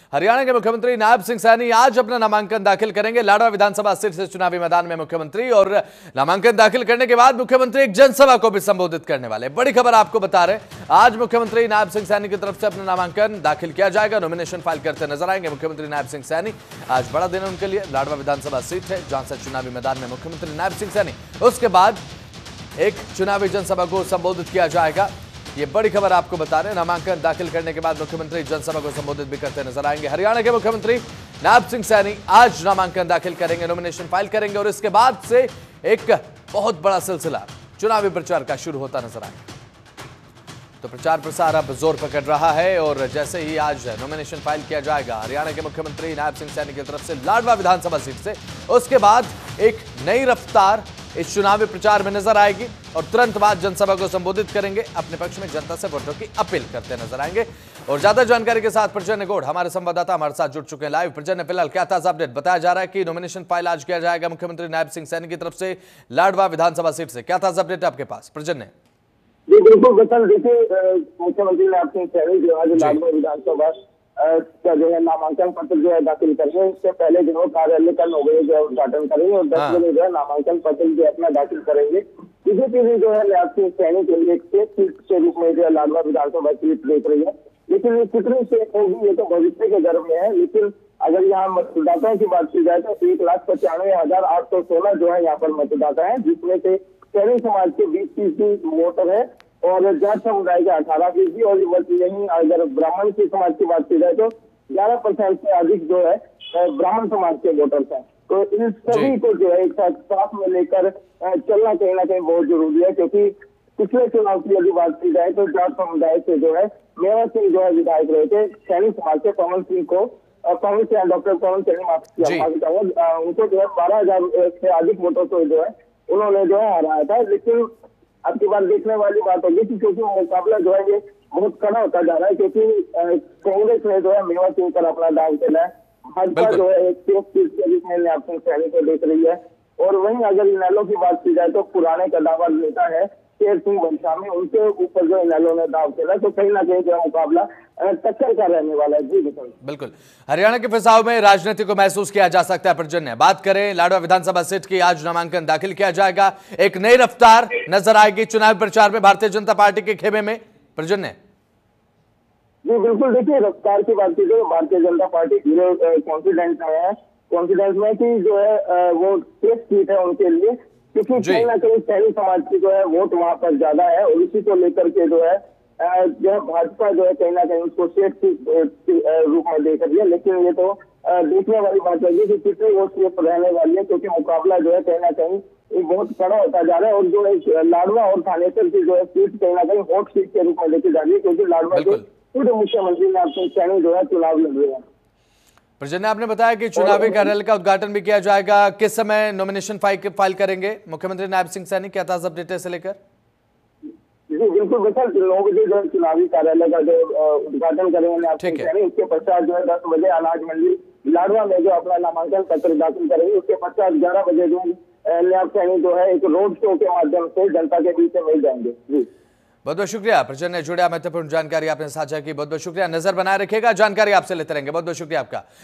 हरियाणा के मुख्यमंत्री नायब सिंह सैनी आज अपना नामांकन दाखिल करेंगे। लाडवा विधानसभा सीट से चुनावी मैदान में मुख्यमंत्री, और नामांकन दाखिल करने के बाद मुख्यमंत्री एक जनसभा को भी संबोधित करने वाले। बड़ी खबर आपको बता रहे, आज मुख्यमंत्री नायब सिंह सैनी की तरफ से अपना नामांकन दाखिल किया जाएगा। नॉमिनेशन फाइल करते नजर आएंगे मुख्यमंत्री नायब सिंह सैनी। आज बड़ा दिन है उनके लिए। लाडवा विधानसभा सीट है जहां से चुनावी मैदान में मुख्यमंत्री नायब सिंह सैनी, उसके बाद एक चुनावी जनसभा को संबोधित किया जाएगा। ये बड़ी खबर आपको बता रहे हैं। नामांकन दाखिल करने के बाद मुख्यमंत्री जनसभा को संबोधित भी करते नजर आएंगे। हरियाणा के मुख्यमंत्री नायब सिंह सैनी आज नामांकन दाखिल करेंगे, नॉमिनेशन फाइल करेंगे, और इसके बाद से एक बहुत बड़ा सिलसिला चुनावी प्रचार का शुरू होता नजर आएगा। तो प्रचार प्रसार अब जोर पकड़ रहा है, और जैसे ही आज नॉमिनेशन फाइल किया जाएगा हरियाणा के मुख्यमंत्री नायब सिंह सैनी की तरफ से लाडवा विधानसभा सीट से, उसके बाद एक नई रफ्तार इस चुनावी प्रचार में नजर आएगी, और तुरंत बाद जनसभा को संबोधित करेंगे। अपने पक्ष में जनता से वोटों की अपील करते नजर आएंगे। और ज्यादा जानकारी के साथ प्रजन्य गौड़ हमारे संवाददाता हमारे साथ जुड़ चुके हैं लाइव। प्रजन्य, फिलहाल क्या ताजा अपडेट? बताया जा रहा है कि नॉमिनेशन फाइल आज किया जाएगा मुख्यमंत्री नायब सिंह सैनी की तरफ से लाडवा विधानसभा सीट से। क्या ताजा अपडेट आपके पास प्रजन्य? जी बिल्कुल बसंत, देखिए मुख्यमंत्री नायब सिंह सैनी जो आज लाडवा विधानसभा का जो है नामांकन पत्र जो है दाखिल करेंगे। इससे पहले जो कार्यालय का 9 बजे जो है उद्घाटन करेंगे और 10 बजे जो है नामांकन पत्र जो अपना दाखिल करेंगे। बीजेपी भी जो है नायब सिंह सैनी के लिए एक सेफ सीट के रूप में जो है लाडवा विधानसभा सीट देख रही है। लेकिन ये कितनी सेफ होगी ये तो भविष्य के गर्भ में है। लेकिन अगर यहाँ मतदाताओं की बात की जाए तो 1,95,816 जो है यहाँ पर मतदाता है, जिसमें से सैनी समाज के 20% वोटर है और जाट समुदाय के 18%, और यही अगर ब्राह्मण की समाज की बात की जाए तो 11% से अधिक जो है ब्राह्मण समाज के वोटर्स हैं। तो इन सभी को जो है एक साथ में लेकर चलना कहीं ना कहीं बहुत जरूरी है, क्योंकि पिछले चुनाव की यदि बात की जाए तो जाट समुदाय से जो है मेवा सिंह जो है विधायक रहे थे, सैनी समाज से पवन सिंह को डॉक्टर पवन सैनी उनको जो है 12,000 से अधिक वोटों से जो है उन्होंने जो है हराया था। लेकिन अब की बार देखने वाली बात होगी कि क्योंकि मुकाबला जो है ये बहुत कड़ा होता जा रहा है, क्योंकि कांग्रेस ने जो है मेवा सिंह पर अपना दाव चला है, भाजपा जो है एक सेफ सीट के रूप में नायब सिंह सैनी को देख रही है। और वहीं अगर इनेलो की बात की जाए तो पुराने कदावर नेता है शेर सिंह बनशामी, उनके ऊपर जो इनेलो ने दाव चला, तो कहीं ना कहीं जो मुकाबला टक्कर का रहने वाला है। जी बिल्कुल, हरियाणा के फंसाव में राजनीति को महसूस किया जा सकता है। प्रजन्य, बात करें लाडवा विधानसभा सीट की, आज नामांकन दाखिल किया जाएगा, एक नई रफ्तार नजर आएगी चुनावी प्रचार में भारतीय जनता पार्टी के खेमे में। प्रजन्य जी बिल्कुल, देखिए रफ्तार की बात की जाए भारतीय जनता पार्टी पूरे कॉन्फिडेंस में कि जो है वो सेफ सीट है उनके लिए, क्योंकि कहीं ना कहीं सैनी समाज की जो है वोट वहां पर ज्यादा है, और इसी को लेकर के जो है भाजपा जो है कहीं ना कहीं उसको सेफ रूप में देख रही है। लेकिन ये तो देखने वाली बात होगी कि कितनी वो सेफ रहने वाली है, क्योंकि मुकाबला जो है कहीं ना कहीं एक बहुत कड़ा होता जा रहा है। और जो है लाडवा और थानेसर की जो है सीट कहीं ना कहीं हॉट सीट के रूप में देखी जा रही है, क्योंकि लाडवा के पूर्व मुख्यमंत्री नायब सिंह सैनी जो है चुनाव लड़ रहे हैं। प्रजन्य, आपने बताया कि चुनावी कार्यालय का उद्घाटन भी किया जाएगा, किस समय नॉमिनेशन फाइल करेंगे मुख्यमंत्री नायब सिंह सैनी? क्या ताजा अपडेट है इसे लेकर? जी बिल्कुल बेटा, 9 बजे जो चुनावी कार्यालय का जो उद्घाटन करेंगे नायब सिंह सैनी, उसके पश्चात जो है 10 बजे अनाज मंडी लाडवा में जो अपना नामांकन पत्र दाखिल करेंगे। उसके पश्चात 11 बजे जो नायब सैनी जो है एक रोड शो के माध्यम से जनता के बीच में मिल जाएंगे। जी बहुत बहुत शुक्रिया प्रजन्य, जुड़े महत्वपूर्ण जानकारी आपने साझा की, बहुत बहुत शुक्रिया। नजर बनाए रखिएगा, जानकारी आपसे लेते रहेंगे। बहुत बहुत शुक्रिया आपका।